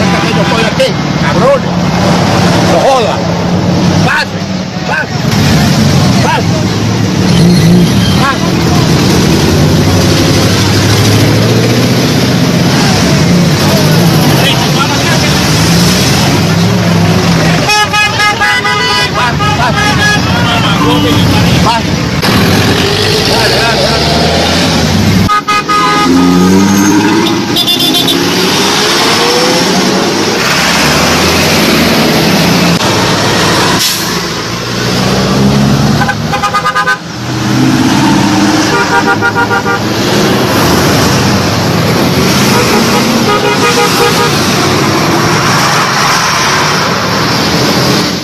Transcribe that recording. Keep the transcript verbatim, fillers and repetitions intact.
cuenta que yo estoy aquí, cabrones. No joda. Pase, pase, pase, pase. Pase. Dale, dale, dale. Thank you.